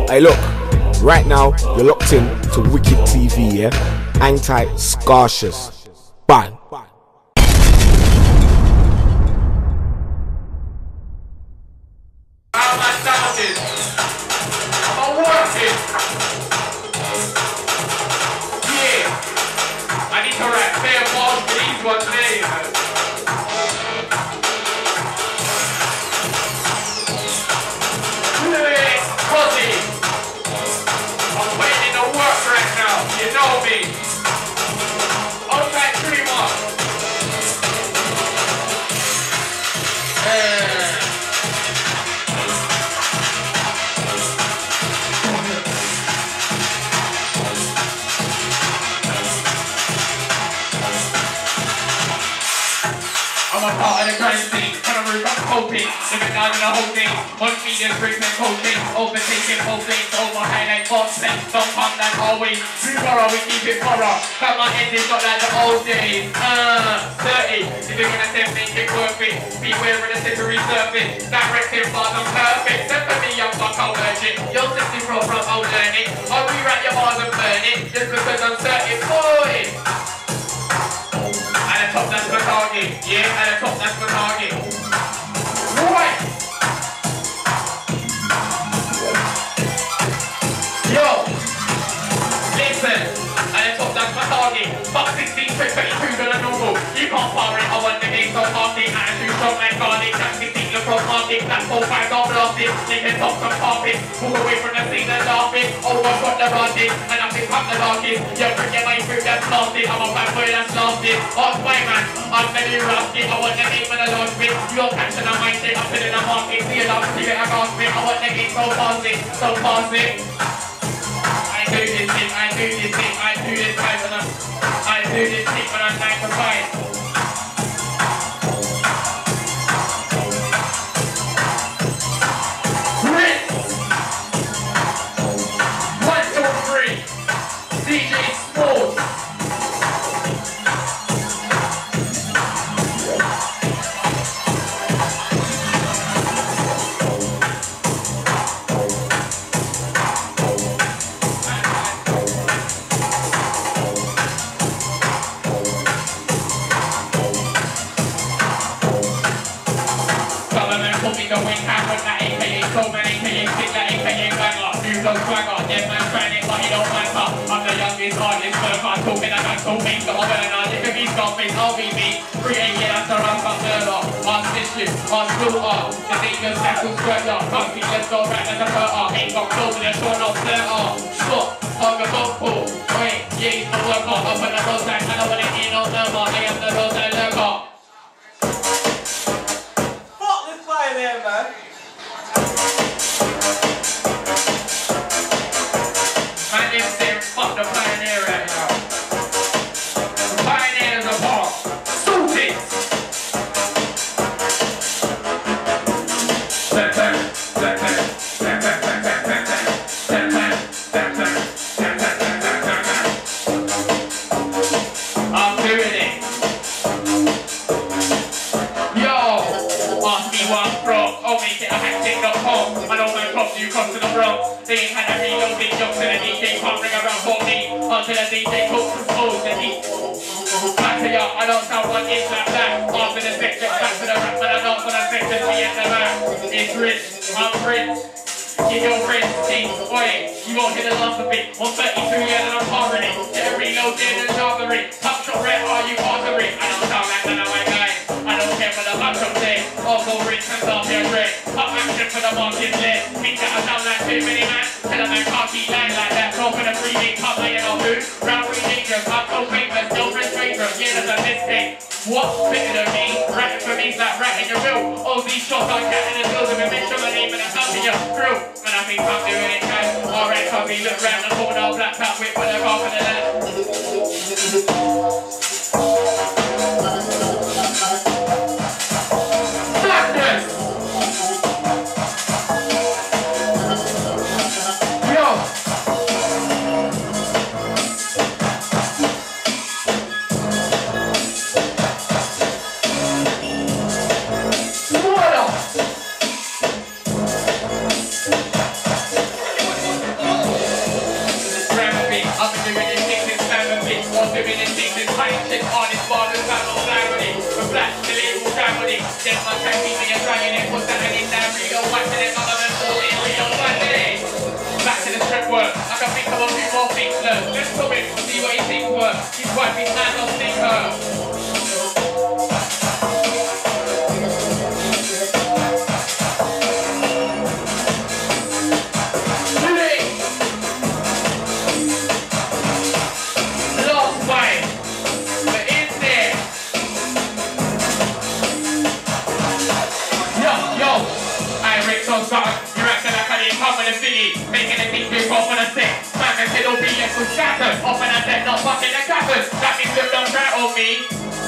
Hey, look, right now you're locked in to Wicked TV, yeah? Anti-Scarcious. Bang. How am I sounding? Am I working? Yeah. I need to write fair balls for these ones there, you know. Hey, Kozzie. I'm putting in the work right now. You know me. Okay, 3 more. I'm a part of the crime scene, trying to roof up coping, living down in the whole thing, on medias, bricks and coaching, overtaking whole things, over highlight boss things, don't come like always, tomorrow we keep it horror, but my end is not like the old days, 30, if you're gonna say make it worth it, beware of the slippery surface, directing bars I'm perfect, send for me young fuck I'll urge it, you're 60 from old learning, I'll rewrite your bars and burn it, just because I'm certain, boy! At the top, that's my target. Yeah, at the top, that's my target. Right. Yo. Listen. At the top, that's my target. Fuck 16, 22 on a normal. You can't fire it. I want the game so party. Attitude strong like garlic. Jack 16, you're from market. That 4-5 don't blast it. They can top some carpet. Walk away from the scene and laughing. Oh, I've got the ranting. And I think I'm the darkest. You're bringing my fruit that's lasted. I'm a bad boy that's lasted. Ask my man. I'm very rusty. I want the game when I lost it. You're catching a mindset. I'm filling the market. See it up. See it. I grasp it. I want the game so fast it. So fast it. I do this thing. I do this thing. I do this time when I do this thing when I'm 9 to 5. Let's go right as a hurt ain't got clothes in a short off flirt Stop, hug a dog pool. Wait, yeah, he's a worker. Up on the roadside, I don't want to hear no murmur. I am the roadside lurker. Fuck this guy there, man. Man, this saying fuck the pioneer right now. The pioneer is a bar. Suit it! They ain't had a reload, big jumps to the DJ, can't bring around for me. Until the DJ cooks and pulls the heat. Back to y'all, I don't sound one inch like that. After the section, back to the rap, but I don't want to section, we at the back. It's rich, I'm Prince. Get your friends, see, oi, you won't hear the last of it. 132 years and I'm covering it. Get a reload, get a jargon. Top shot red, are you ordering? I don't sound like none of my guys. I don't care for the back from there. Also rich and start your dread. Up action for the market lit. Think that I sound like too many man. Tell a man can't keep lying like that. Go for the 3D cup, I know who. Round 3 dangerous, I'm so famous, no friends dangerous. Yeah, there's a mistake. What's bigger than me? Ratting for me's like ratting your bill. All these shots are catching the bills. If I mention my name and I'm up in your grill. And I think I'm doing it guys. Alright, Kozzie, look round the corner, black out with a golf and a land. them my taxi when you're trying it. What's that in that real back to them, none of them all in real back to it. Back to the strip work. I can think of a few more things, look. Let's come in, see what he thinks work. His wife, his man, don't think her. Making a big move off on a set. Man, I said OBS was scattered. Off on a set, not fucking the cappers. That means you don't try on me.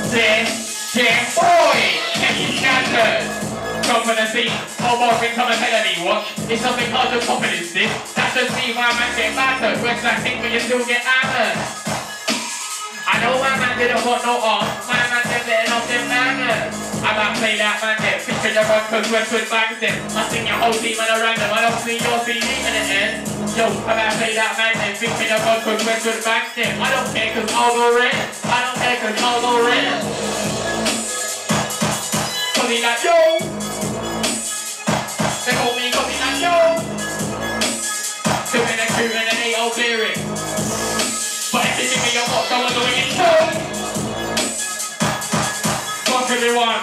Boy, get you scattered. Come for the scene. Oh, Morgan, come ahead of me, watch. It's something hard to top it, is this? That's just me, my man get battered. Where's that thing when you still get hammered? I know my man didn't want no arm. My man just letting off them bangers. I might play that man there. Picture the rock cause Westwood bangs them. I sing your whole team at a random. I don't see your CD in the end. Yo, I might play that man there. Picture the rock cause Westwood bangs them. I don't care cause I'll go red. I don't care cause I'll go red. Kozzie like yo. They call me Kozzie like yo. Two and they all clear it. But if you give me your box, I was doing it too. Fuck everyone.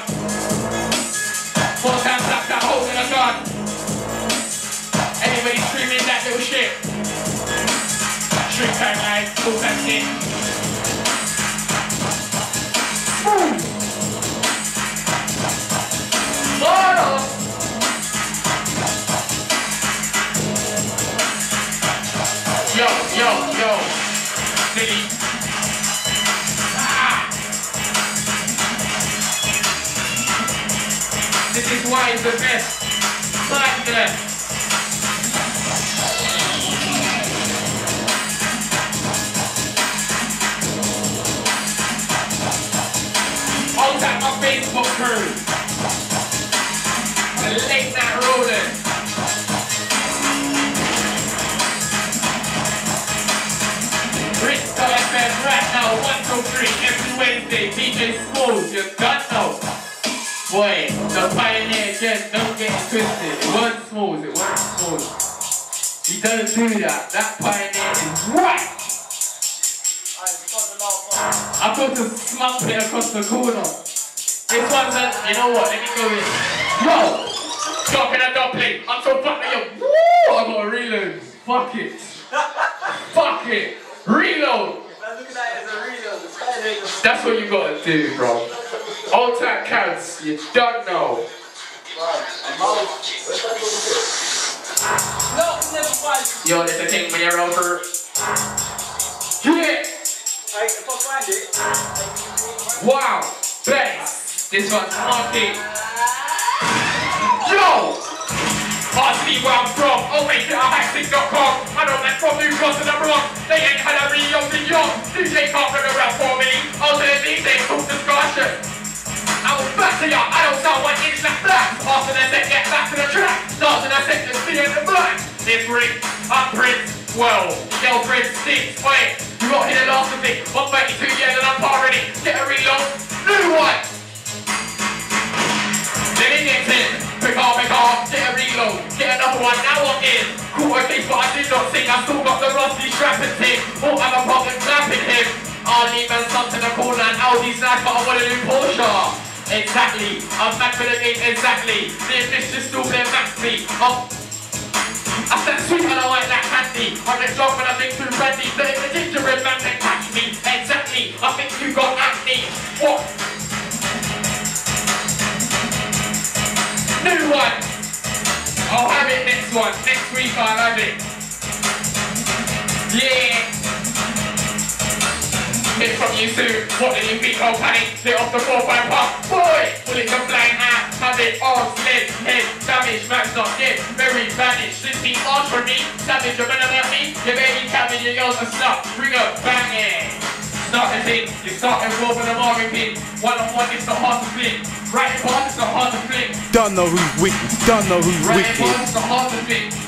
4 times slap that hole in a gun. Anybody screaming that little shit? Trick time, guys. Cool, that's it. Yo. City. This is why it's the best. Madness. I'll tap my Facebook crew. The late night rolling. Right now, 1 till 3, every Wednesday, DJ Schools, you don't know. Boy, the pioneer again, don't get it twisted. It wasn't Smalls, it wasn't Smalls. He doesn't do that. That pioneer is right. I've got to slump it across the corner. This one's a, you know what, let me go in. Yo! Stop in a dumpling. I'm so fucking yo. Woo! I got a reload. Fuck it. Fuck it. Reload. Look at that as a reload. That's what you gotta do, bro. Old time counts, you don't know. No, never find. Yo, there's a thing when you're over. Yeah! If I find it. Wow! Bass! This one's marking. Yo! Ask me where I'm from, always at hackstick.com. I know that from New Cross to the Bronx. They ain't had a real big yacht. DJ can't run around for me. I'll tell these days talk discussion. I was back to ya, I don't sound like it's that black. After the set, get back to the track. Starting a set, just see in the black. This ring, I'm Prince. Well, the girlfriend stinks. Wait, you got hit the last of it. I'm 32 years and I'm already. Get a reload. New one. Let me get in. Pick off, get a reload, get another one, now I'm in. Quarter case, but I did not sing, I still got the rusty strap and tick. Won't have a problem clapping him. I'll leave and stuff to the corner and Audi's nice, but I want to do Porsche. Exactly, I'm back for the game, exactly. The ambition still playing back to me. I said sweet and I like that candy. I'm the dog when I think too brandy. But if the gingerbread man can catch me, exactly. I think you got acne. What? New one! I'll have it next one. Next week I'll have it. Yeah! Hit from you soon. What do you think? Oh panic. Lit off the 4-5 pump. Boy! Bullets are flying out. Have it on sled. Head damage. Max not dead. Very banished. 16 arms from me. Savage, you're gonna hurt me. Your baby cabbage, your girls are stuck. Bring up banging. Start the thing. You start and roll with a marking pin. One-on-one, it's not hard to flip. Right in part, it's not hard to flip. Don't know who's wicked. Don't know who's Right wicked. in part, it's not hard to flip.